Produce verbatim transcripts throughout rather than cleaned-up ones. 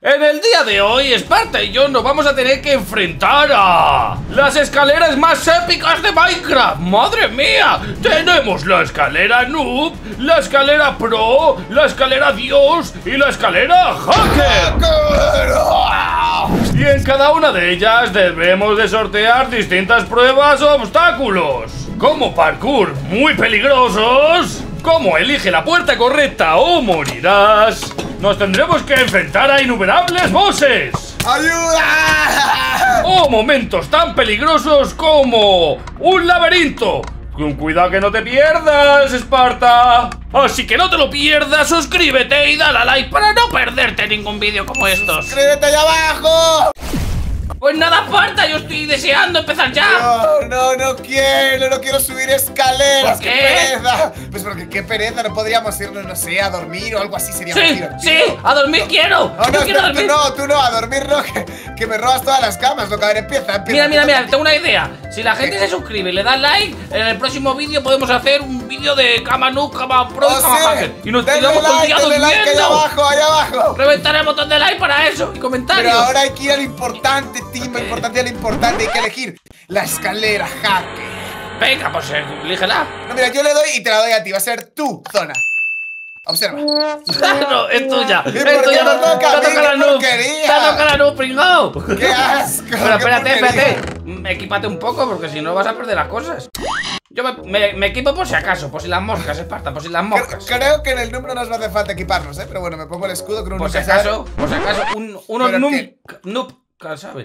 En el día de hoy, Esparta y yo nos vamos a tener que enfrentar a las escaleras más épicas de Minecraft. ¡Madre mía! Tenemos la escalera Noob, la escalera Pro, la escalera Dios y la escalera Hacker. Y en cada una de ellas debemos de sortear distintas pruebas o obstáculos, como parkour muy peligrosos, como elige la puerta correcta o morirás. Nos tendremos que enfrentar a innumerables bosses. ¡Ayuda! O momentos tan peligrosos como un laberinto. Con cuidado que no te pierdas, Esparta. Así que no te lo pierdas, suscríbete y dale a like para no perderte ningún vídeo como estos. ¡Suscríbete allá abajo! Pues nada, Esparta, yo estoy deseando empezar ya. No, no, no quiero, no quiero subir escaleras. ¿Por qué? ¡Qué pereza! Pues porque qué pereza, no podríamos irnos, no sé, a dormir o algo así, sería Sí, más divertido. sí, a dormir No. quiero. No, Yo no, quiero tú, dormir. tú no, tú no, a dormir no, que, que me robas todas las camas, loca. A ver, empieza, empieza. Mira, mira, empieza. mira, tengo una idea. Si la gente se suscribe y le da like, en el próximo vídeo podemos hacer un vídeo de cama noob, cama pro, Oh, cama sí. hacker. Y nos Denle tiramos todo el like, día denle like allá durmiendo. abajo, allá abajo. Reventar el botón de like para eso y comentarios. Pero ahora hay que ir a lo importante, team, lo importante a lo importante. Hay que elegir la escalera Hacker. Venga, pues eh, elígela. No, mira, yo le doy y te la doy a ti. Va a ser tu zona. Observa. No, es tuya. ¿Y Es por qué tuya. me No, toca a te mí? toca la ¡Qué noob. porquería! Te toca la noob, pringao. ¡Qué asco! Pero qué espérate, porquería. espérate. Mm, Equípate un poco porque si no vas a perder las cosas. Yo me, me, me equipo por si acaso, por si las moscas, Esparta, por si las Cre- moscas. Creo que en el número nos va a hacer falta equiparnos, ¿eh? Pero bueno, me pongo el escudo con un Por si nunca sabe. acaso, por si acaso, un, unos Pero noob, que- noob, ¿sabes?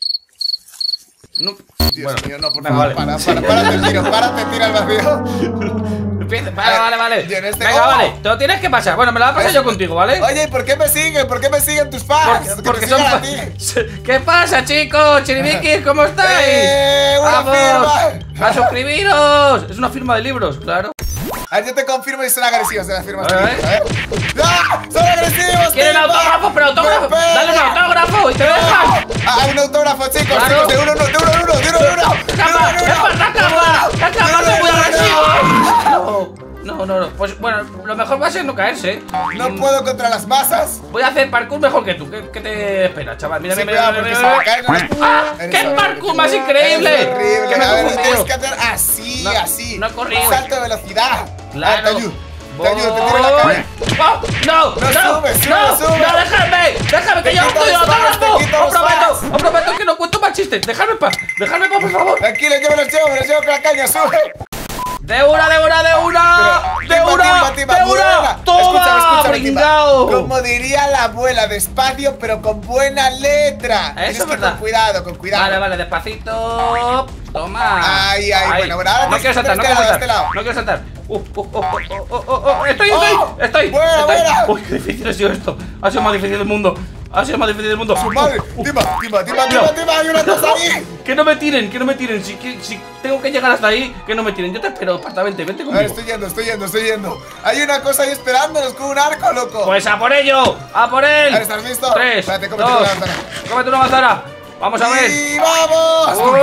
Noob. Dios Bueno, mío, no, por venga, favor, vale. para, para, párate, tiro, párate, tira al vacío. Empieza, vale, vale, vale. Yo en este- Venga, ¡Oh! vale, te lo tienes que pasar. Bueno, me lo voy a pasar yo contigo, ¿vale? Oye, ¿y por qué me siguen? ¿Por qué me siguen tus fans? Porque, Que porque te son sigan a fa- ti. ¿Qué pasa, chicos? Chiribiquis, ¿cómo estáis? ¡Eh, una firma! ¡A suscribiros! Es una firma de libros, claro. A ver, yo te confirmo y son agresivos de las firmas. A ver. de libros, ¿eh? ¡Ah! ¡Son agresivos! ¿Quieren tío! autógrafo? Pero autógrafo. ¡Me pegan! Dale un autógrafo y te dejan. Ah, hay un autógrafo, chicos, Claro. chicos, de uno en uno, de uno en uno, de uno en uno. ¡Capa! ¡Esparta, capa! ¡La capa es muy agresivo! No, no, no, no. Pues bueno, lo mejor va a ser no caerse, ¿eh? No puedo contra las masas. Voy a hacer parkour mejor que tú. ¿Qué, qué te espera, chaval? Mira, Sí, mira, mira, cuidado, mira, porque se va a mira. caer. ¡Ah! Eres ¡Qué horrible, parkour tío. más increíble! Eres horrible. ¡Que me A ver, confundido! tienes que hacer así, No, así. no he corrido. Un salto de velocidad. Claro. Ah, te ayudo. Te ayudo, te tiro la caña. ¡Oh! ¡No! No, ¡No! sube, sube, ¡No! sube. ¡No! ¡Déjame! ¡Déjame que Te yo quito estoy los fans, autógrafo! te quito ¡Os los prometo! fans. ¡Os prometo que no cuento más chistes! ¡Dejadme en paz! ¡Dejadme en paz, por favor! Tranquilo, yo me los llevo, me los llevo con la caña, sube. ¡De una, de una, de una! Pero, ¡De timba, una! timba, timba, ¡De buena. una! ¡Toma! Escúchame, escúchame, timba. ¡Pringao! Como diría la abuela, despacio, pero con buena letra. Eso es Tienes que verdad. con cuidado, con cuidado. Vale, vale, despacito. Toma. Ay, ay, bueno, bueno, ahora No tienes quiero que saltar, no hacer quiero este saltar. lado, No quiero saltar. Uh, uh, uh, uh, uh, uh, uh, uh, Estoy, estoy, Oh, estoy. buena, estoy. buena. Uy, qué difícil ha sido esto. Ha sido más difícil del mundo. Ha sido más difícil del mundo. Su madre. Uh, uh. Timba, timba, timba, No. timba, timba, hay una cosa ahí. Que no me tiren, que no me tiren. Si, que- si tengo que llegar hasta ahí, que no me tiren. Yo te espero, apartamente. Vente A ver, conmigo. estoy yendo, estoy yendo, estoy yendo. Hay una cosa ahí esperándonos con un arco, loco. Pues a por ello, a por él. A ver, ¿estás listo? Tres, Espérate, cómete dos, una manzana. cómete una manzana. Vamos a ver. ¡Y vamos! ¡Uy!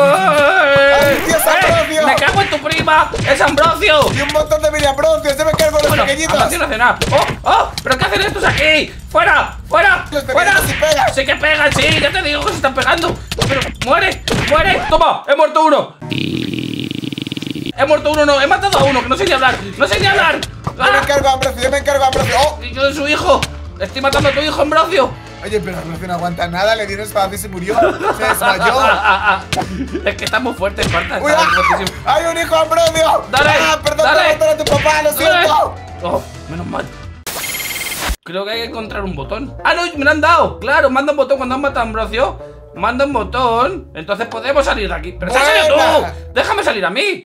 ¡Ay, Dios, ¡Eh! Ambrosio! ¡Me cago en tu prima! ¡Es Ambrosio! Y un montón de mini ambrosios, yo me cargo los Bueno, pequeñitos. Ambrosio no hace nada. ¡Oh! ¡Oh! ¿Pero qué hacen estos aquí? ¡Fuera! ¡Fuera! Los ¡Fuera! pequeñitos sí pegan. ¡Sí que pegan! ¡Sí! ¡Ya te digo que se están pegando! ¡Pero muere! ¡Muere! ¡Toma! ¡He muerto uno! ¡He muerto uno! ¡No! ¡He matado a uno! ¡Que no sé ni hablar! ¡No sé ni hablar! Yo me ¡Ah! encargo a Ambrosio, yo me encargo a Ambrosio. ¡Oh! Y yo soy su hijo. Estoy matando a tu hijo, Ambrosio. Oye, pero Ambrosio no aguanta nada, le dieron espada y se murió. Se desmayó. Es que está muy fuerte, Esparta. ¡Uy, Está ah! muy fuertísimo. ¡Hay un hijo Ambrosio! Dale, ¡Ah, perdón dale. por matar a tu papá, lo siento! Oh, menos mal. Creo que hay que encontrar un botón. Ah, no, me lo han dado. Claro, manda un botón cuando han matado a Ambrosio. Manda un botón. Entonces podemos salir de aquí. Pero ¡sal salido Buena. tú! ¡Déjame salir a mí!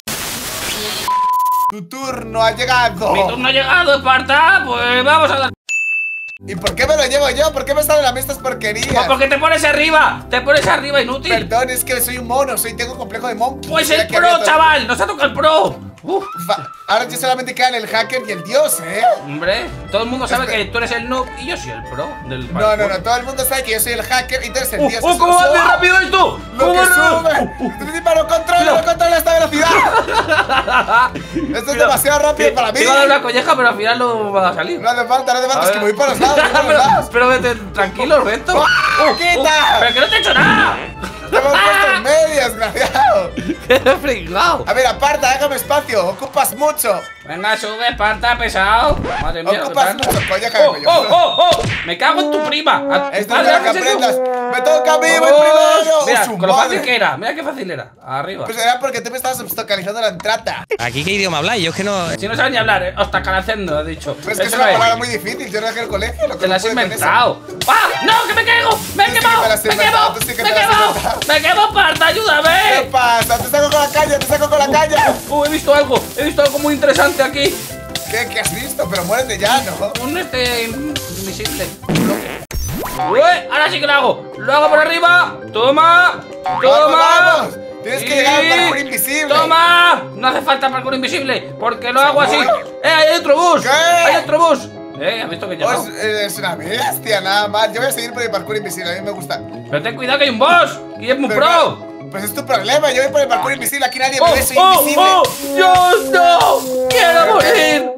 Tu turno ha llegado. Mi turno ha llegado, Esparta. Pues vamos a dar. ¿Y por qué me lo llevo yo? ¿Por qué me salen a mí estas porquerías? Pues porque te pones arriba. Te pones arriba, inútil. Perdón, es que soy un mono, soy, tengo complejo de monkey. Pues Soy el aquí pro, abierto. chaval. Nos ha tocado el pro. Uf. Ahora ya solamente quedan el hacker y el dios, ¿eh? Hombre, todo el mundo sabe Espera. que tú eres el noob y yo soy el pro del No, no, no, todo el mundo sabe que yo soy el hacker y tú eres el ¡Oh, dios. oh, Eso cómo lo va de sube. rápido esto! ¡Lo ¿Cómo que va? sube! Uh, uh. Este tipo no controla, no controla esta velocidad. Esto es demasiado rápido para mí. Te iba a dar una colleja, pero al final no va a salir. No hace falta, no hace falta, A es que ver. me voy por los lados, me voy por los pero, lados. pero vete tranquilo, Reto. ¡Ah, quita! ¡Pero que no te he hecho nada! Te hemos puesto en medio, desgraciado. ¡Qué fregado! A ver, aparta, déjame espacio, ocupas mucho. Venga, sube, Esparta, pesado. Madre mía, ¿qué Ocupas tal? mucho, coño, déjame ¡Oh, yo. oh, oh, oh! ¡Me cago en tu prima! ¿A tu Esto es padre para que haces eso? aprendas. Me toca a mí, voy Vamos. primero. Mira, ¡Oh, su con lo fácil madre! que era. Mira qué fácil era. Arriba. Pues era porque tú me estabas obstaculizando la entrada. ¿Aquí qué idioma habláis? Yo es que no... Si no sabes ni hablar, eh. Obstaculizando, has dicho. Pues es que Eso es una no es. palabra muy difícil, yo no dejé el colegio. Lo que Te no la has pude con eso. inventado. ¡Ah! ¡No! ¡Que me caigo! ¡Me he Tú sí que quemado! te la has ¡Me he inventado, quemado! tú sí que ¡Me he te la has quemado! inventado. ¡Me he quemado, Parta! ¿Qué ¡Ayúdame! pasa? Te saco con la calle, te saco con la calle. Uh, he visto algo. He visto algo muy interesante aquí. ¿Qué, ¿Qué has visto? Pero muérete ya, ¿no? Un este invisible. Uy, ahora sí que lo hago. Lo hago por arriba. Toma. Toma. vamos. Tienes que Y- llegar al parkour invisible. Toma. No hace falta parkour invisible. Porque lo hago así. ¿Seguro? ¡Eh! Hay otro bus. ¿Qué? Hay otro bus. Eh, ¿has visto que he llegado? Pues eres una bestia, nada más. Yo voy a seguir por el parkour invisible, a mí me gusta. Pero ten cuidado que hay un boss. Y es muy Pero, pro. Pues es tu problema, yo voy por el parkour invisible, aquí nadie me ¡Oh, ve, soy oh, invisible. oh! ¡Dios, no! ¡Quiero morir!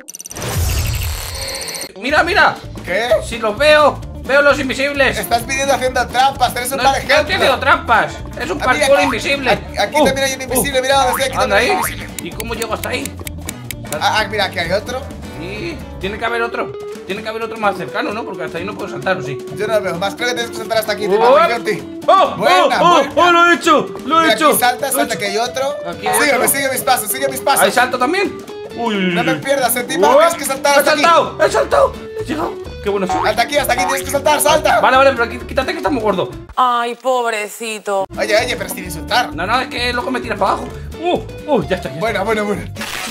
Mira, mira. ¿Qué? Si los veo, veo los invisibles. Estás viniendo haciendo trampas, eres un No, mal no estoy haciendo ejemplo. trampas. Es un Ah, mira, parkour aquí- invisible. Aquí, aquí Uh, también hay un invisible, uh. mira dónde estoy, aquí Anda también hay ahí. un invisible. ¿Y cómo llego hasta ahí? Ah, ah, mira, aquí hay otro. Sí, tiene que haber otro. Tiene que haber otro más cercano, ¿no? Porque hasta ahí no puedo saltar, ¿o sí? Yo no veo más, creo que tienes que saltar hasta aquí, te ¡Oh! mato, Jonty. ¡Oh! Buena, ¡Oh! buena. ¡Oh! ¡Lo he hecho! ¡Lo he Mira, hecho! aquí salta, Lo he salta, hecho. que hay otro. Aquí hay Sígueme, otro. sigue mis pasos, sigue mis pasos. ¿Hay salto también? Uy, uy, No uy. me pierdas, eh, Timba, ¡Oh! tienes que saltar ¡He hasta aquí. saltado! ¡He saltado! ¡He llegado! ¡Qué bueno soy! Hasta aquí, hasta aquí, tienes que saltar, salta. Vale, vale, pero aquí- quítate que está muy gordo. Ay, pobrecito. Oye, oye, pero sin insultar. No, no, es que luego me tiras para abajo. ¡Uh! ¡Uh! Ya está, ya está. Bueno, bueno, bueno.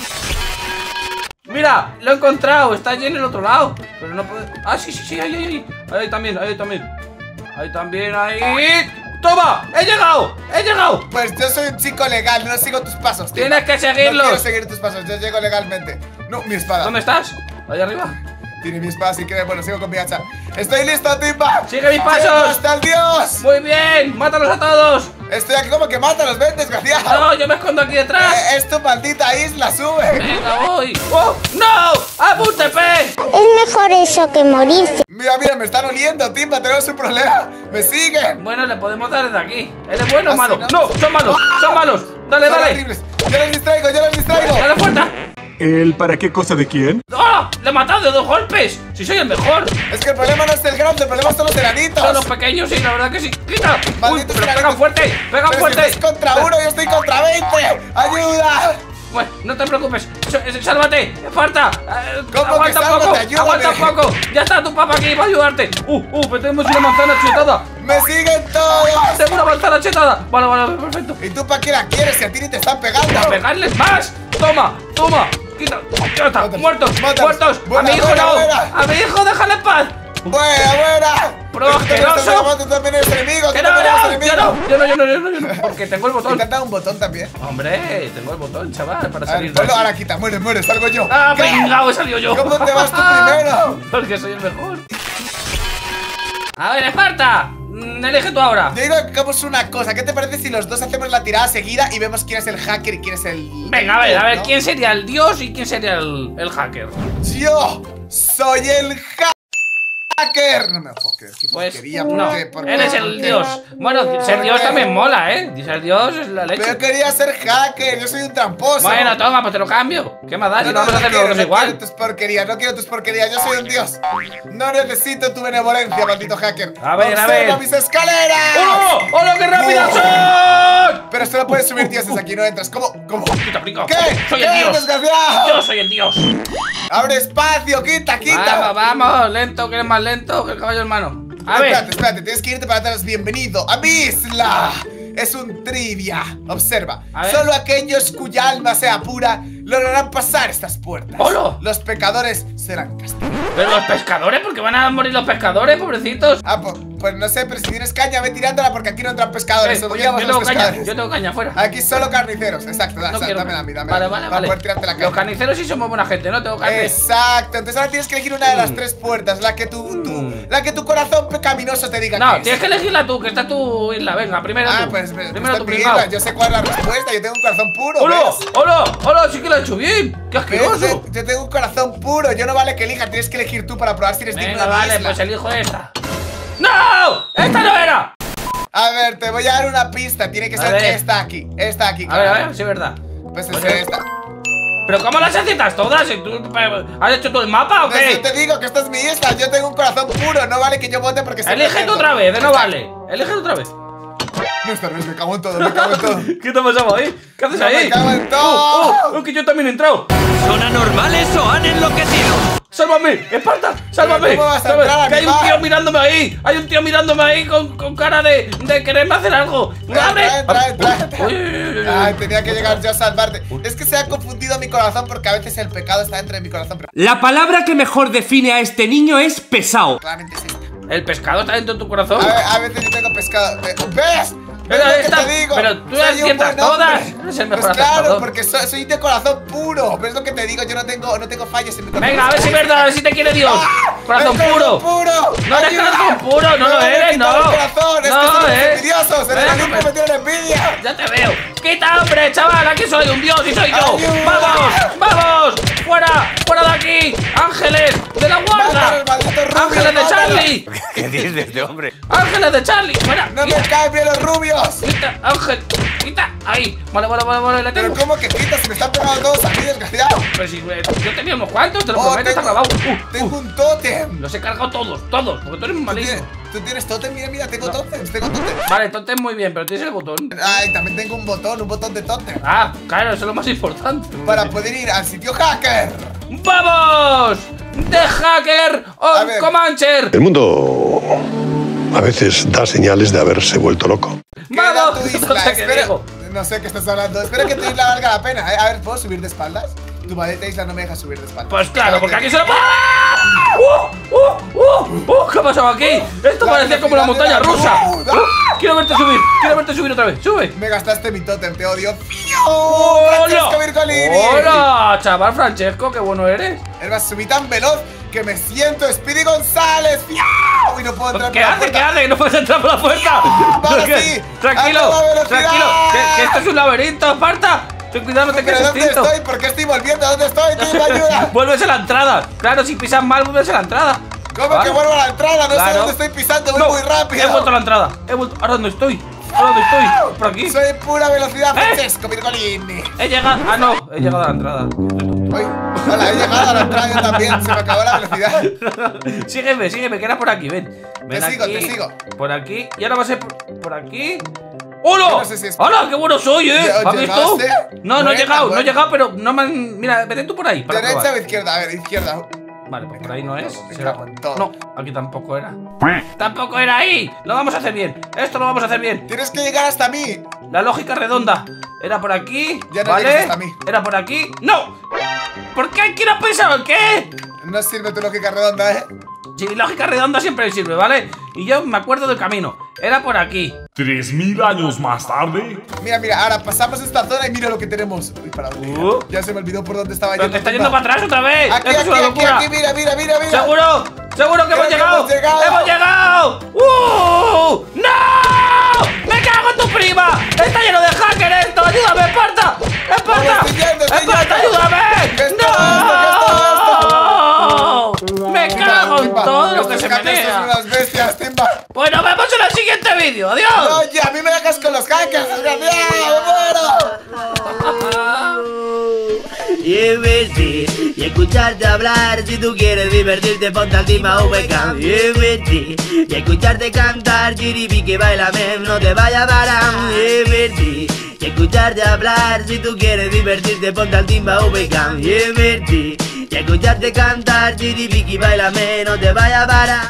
Mira, lo he encontrado, está allí en el otro lado. Pero no puede. Ah, sí, sí, sí, ahí, ahí, ahí. Ahí también, ahí también. Ahí también, ahí. ¡Toma! ¡He llegado! ¡He llegado! Pues yo soy un chico legal, no sigo tus pasos, Timba. Tienes que seguirlos. No quiero seguir tus pasos, yo llego legalmente. No, mi espada. ¿Dónde estás? Ahí arriba. Tiene mi espada si quieres, bueno, sigo con mi hacha. ¡Estoy listo, Timba! ¡Sigue mis pasos! ¡Llego hasta el dios! Muy bien, mátalos a todos. Estoy aquí como que mata a los ven, desgraciado. No, yo me escondo aquí detrás. Eh, es tu maldita isla, sube. Venga, voy. ¡Oh! ¡No! ¡Apúnteme! Es mejor eso que morirse. Mira, mira, me están oliendo, Timba, tenemos un problema. Me siguen. Bueno, le podemos dar desde aquí. ¿Eres bueno o ¿Ah, malo? sí, no? No, son malos, son malos. Dale, Son dale. horribles. Yo los distraigo, yo los distraigo. ¡Dale fuerza! ¿El para qué cosa de quién? ¡Oh! ¡Le he matado de dos golpes! ¡Si soy el mejor! Es que el problema no es el grande, el problema son los enanitos. Son los pequeños, sí, la verdad que sí. ¡Quita! ¡Uy! Malditos ¡Pero enanitos. pega fuerte! ¡Pega Pero si fuerte! estás contra uno, yo estoy contra veinte. ¡Ayuda! Bueno, no te preocupes. S- eh, ¡Sálvate! ¡Esparta! Eh, ¿Cómo que ¡Aguanta un sálvate? poco! Ayúdame. ¡Aguanta un poco! ¡Ya está tu papá aquí para ayudarte! ¡Uh! ¡Uh! ¡Pero tenemos una manzana chetada! ¡Me siguen todos! ¡Tengo una manzana chetada! Vale, vale, perfecto. ¿Y tú para qué la quieres si a ti ni te están pegando? ¡A pegarles más! ¡Toma! ¡Toma! ¡Quita! ¡Ya está! Mátalos, ¡Muertos! mátalos. ¡Muertos! ¡A Buena, mi hijo buena, no! buena. ¡A mi hijo déjale en paz! ¡Buena, buena! Pero Tú también estás asqueroso. acabando, tú también eres enemigo, tú ¡Que no, también eres no! enemigo. ¡Yo no! ¡Yo no, yo no, yo no! Yo no! Porque tengo el ¿Y botón. te han dado un botón también? Hombre, tengo el botón, chaval, para A salir ver, de ponlo, aquí. ahora quita, muere, muere, salgo yo. ¡Ah, ¿Qué? venga! ¡He salido yo! ¿Cómo te vas tú primero? Porque soy el mejor. A ver, Esparta, mm, elige tú ahora. Yo digo que hagamos una cosa, ¿qué te parece si los dos hacemos la tirada seguida y vemos quién es el hacker y quién es el... Venga, a ver, a ver, ¿no? ¿quién sería el dios y quién sería el, el hacker? Yo soy el hacker. No me puedo creer, qué Pues porquería, no, ¿por qué? ¿Por qué? eres ¿Por el qué? dios. Bueno, ser dios también mola, ¿eh? Ser dios es la leche. Pero quería ser hacker, yo soy un tramposo. Bueno, toma, pues te lo cambio. ¿Qué más da? Si No, no, no, vamos a no hacerlo quiero, los no igual. quiero tus porquerías, no quiero tus porquerías, yo soy un dios. No necesito tu benevolencia, maldito hacker. A ver, a Observa ver. mis escaleras. ¡Oh! ¡Hola, qué rápidas ¡Oh! son! Pero solo puedes subir dioses aquí, no entras. ¿Cómo? ¿Cómo? Quita, aplica. ¿Qué? Soy ¿Qué, el dios. desgraciado? Yo soy el dios. Abre espacio, quita, quita. Vamos, vamos, lento, que eres más lento que el caballo hermano. A ver. Espérate, espérate, tienes que irte para atrás. Bienvenido a mi isla. Es un trivia. Observa. A ver. Solo aquellos cuya alma sea pura lograrán pasar estas puertas. ¡Hola! Los pecadores serán castigados. Pero los pescadores, ¿por qué van a morir los pescadores, pobrecitos? Ah, pues, pues no sé, pero si tienes caña, ve tirándola porque aquí no entran pescadores. Eh, yo, odiamos yo a los tengo caña, pescadores. yo tengo caña afuera. Aquí solo carniceros, exacto. Da, No da, quiero dámela a mí, dámela. Vale, vale, para vale. poder tirarte la caña. Los carniceros sí somos buena gente, ¿no? Tengo carne. Exacto, entonces ahora tienes que elegir una de las Mm. tres puertas, la que tu, tu, Mm. la que tu corazón pecaminoso te diga No, que tienes es. que elegirla tú, que está tu isla. Venga, primero Ah, tú. pues, pues primero pues tu mi pringao. isla, yo sé cuál es la respuesta, yo tengo un corazón puro. ¡Hola! ¿ves? ¡Hola! ¡Hola! Sí que lo he hecho bien. ¡Qué ¿Ves? asqueroso! Yo, yo tengo un corazón puro, yo no vale que elija, tienes que elegir tú para probar si eres digno Venga, de mi vale, isla. pues elijo esta. ¡No! ¡Esta no era! A ver, te voy a dar una pista, tiene que A ser ver. esta aquí, esta aquí. A ver, a claro. ver, sí es verdad. Pues es Oye. esta. ¿Pero cómo las aciertas todas? ¿Tú, ¿Has hecho tú el mapa o Pues qué? yo te digo que esta es mi isla, yo tengo un corazón puro, no vale que yo vote porque se Elige tú otra vez, no vale. Elige otra vez. No, esta vez me cago en todo, me cago en todo. ¿Qué te ha pasado ahí? ¿Qué haces No, ahí? me cago en todo. ¡Oh! ¡Oh! ¡Que yo también he entrado! ¿Son anormales o han enloquecido? ¡Sálvame! ¡Esparta! ¡Sálvame! ¿Cómo vas a ¡Sálvame! entrar, ¡Que hay un animal? tío mirándome ahí! ¡Hay un tío mirándome ahí con, con cara de, de quererme hacer algo! ¡Abre! Entra, entra, entra. Uy, uy, uy, uy, uy. Ay, tenía que llegar yo a salvarte. Es que se ha confundido mi corazón porque a veces el pecado está dentro de mi corazón. Pero La palabra que mejor define a este niño es pesado. claramente es esta. ¿El pescado está dentro de tu corazón? A, ver, a veces yo tengo pescado. Eh, ¿Ves? Pero ¿Ves lo que esta- te digo? pero tú Soy un aciertas buen todas. hombre. Eres el mejor Pues claro, acertador. porque soy, soy de corazón puro. ¿Ves lo que te digo? Yo no tengo, no tengo fallas en mi corazón. Venga, a ver si es verdad, a ver si te quiere Dios. ¡Ah! ¡Corazón ¡El puro! puro! No eres ¡Ayuda! corazón puro, no Me lo van a eres, quitar no. el corazón, es No, que son los eh. envidiosos. En el Venga, Olimpo pues. me tienen envidia. ¡Ya te veo! ¡Quita, hombre, chaval! ¡Aquí soy un dios y soy yo! ¡Ayuda! ¡Vamos! ¡Vamos! ¡Fuera! ¡Fuera de aquí! ¡Ángeles de la Mátalo, guarda! el maldito rubio, ¡Ángeles de mátalo. Charlie! ¿Qué dices de este hombre? ¡Ángeles de Charlie! ¡Fuera! No me ¡Quita! caen bien los rubios. ¡Quita! ¡Ángel! ¡Quita! ¡Ahí! Vale, vale, vale, vale, le Pero tengo. ¿cómo que quitas? Se me están pegando todos a mí, desgraciado. Pero si eh, yo tenía unos cuantos, te lo Oh, prometo, está tengo, grabado. Uh, tengo uh. un tótem. Los he cargado todos, todos, porque tú eres ¿Tú malísimo. tienes, tú tienes tótem? Mira, mira, tengo No. tótems, tengo tótem. Vale, tótem muy bien, pero tienes el botón. Ay, también tengo un botón, un botón de tótem. Ah, claro, eso es lo más importante. Para poder ir al sitio hacker. ¡Vamos! ¡De Hacker A of ver. Comancher! El mundo a veces da señales de haberse vuelto loco. Queda ¡Vamos! tu isla. No sé qué Espera- digo. No sé qué estás hablando. Espero que tu isla valga la pena. ¿eh? A ver, ¿puedo subir de espaldas? Tu maldita isla no me deja subir de espaldas. Pues claro, porque aquí se lo... ¡Ah! ¡Uh! ¡Uh! ¡Uh! ¡Uh! ¿Qué ha pasado aquí? Esto La parecía como una montaña velocidad de la rusa. luz. ¡Uh! Quiero verte subir, quiero verte subir otra vez. ¡Sube! Me gastaste mi tótem, te odio. ¡Hola! Francesco Virgolini. ¡Hola! Chaval Francesco, qué bueno eres. El vas subí tan veloz que me siento Speedy González. ¡Fiau! Y no puedo entrar ¿Qué por la hace? ¿Qué puerta. hace? No puedes entrar por la puerta. Ahora ¿Qué? sí. Tranquilo, ¡A toda velocidad! tranquilo. Que, que esto es un laberinto, Esparta. Ten cuidado, no te ¿Pero quedes dónde extinto. estoy? ¿Por qué estoy volviendo? ¿Dónde estoy? ¿Quién me ayuda? Vuelves a la entrada. Claro, si pisas mal, vuelves a la entrada. ¿Cómo Vale. que vuelvo a la entrada? No sé Claro. dónde estoy pisando, voy No, muy rápido. He vuelto a la entrada. He vuelto. ¿Ahora dónde estoy? ¿Ahora dónde estoy? Por aquí. Soy pura velocidad, ¿Eh? Francesco Virgolini. He llegado. Ah, no. He llegado a la entrada. Uy, hola, he llegado a la entrada yo también. Se me acabó la velocidad. sígueme, sígueme, que era por aquí. Ven. Ven Te sigo, aquí, te sigo. Por aquí. Y ahora va a ser por, por aquí. ¡Hola! No sé si es- ¡Hola! ¡Qué bueno soy, eh! ¿Ya- ¿Has visto? llegaste? No, no he Buena, llegado, no he buena. llegado, pero no me han. Mira, vete tú por ahí. Para ¿Derecha probar. o izquierda? A ver, izquierda. Vale, pues por ahí no es. Me Será- cago en todo. No, aquí tampoco era. ¡Tampoco era ahí! Lo vamos a hacer bien. Esto lo vamos a hacer bien. Tienes que llegar hasta mí. La lógica redonda. Era por aquí. Ya no ¿vale? llegas hasta mí. Era por aquí. ¡No! ¿Por qué? ¿Quién ha pensado qué? No sirve tu lógica redonda, ¿eh? Sí, lógica redonda siempre sirve, ¿vale? Y yo me acuerdo del camino. Era por aquí. Tres mil años más tarde. Mira, mira, ahora pasamos esta zona y mira lo que tenemos. Uy, para dónde Uh. era. Ya se me olvidó por dónde estaba Pero yendo. te está yendo para atrás otra vez. Aquí, Esto aquí, es una aquí, locura. aquí, mira, mira, mira, mira. ¿Seguro? ¿Seguro que Creo hemos que llegado? hemos llegado. ¡Hemos llegado! ¡Uh! ¡No! ¡Me cago en tu prima! ¡Está lleno de hacker esto! ¡Ayúdame, Esparta! ¡Esparta! Vamos, estoy yendo, estoy ¡Esparta, yendo. ayúdame! ¿Qué es todo ¡No! ¡Me cago en todo lo que Estos se hackers son menea! unas bestias, Timba. Pues nos vemos en el siguiente vídeo. ¡Adiós! Oye, a mí me dejas con los hackers, desgraciado, me muero. Divertir y escucharte hablar. Si tú quieres divertirte, ponte al Team A V K. Divertir y escucharte cantar. Chiripi que baila mem, no te vaya a parar. Divertir y escucharte hablar. Si tú quieres divertirte, ponte al Team A V K. Divertir y escucharte cantar. Chiripi que baila mem, no te vaya a parar.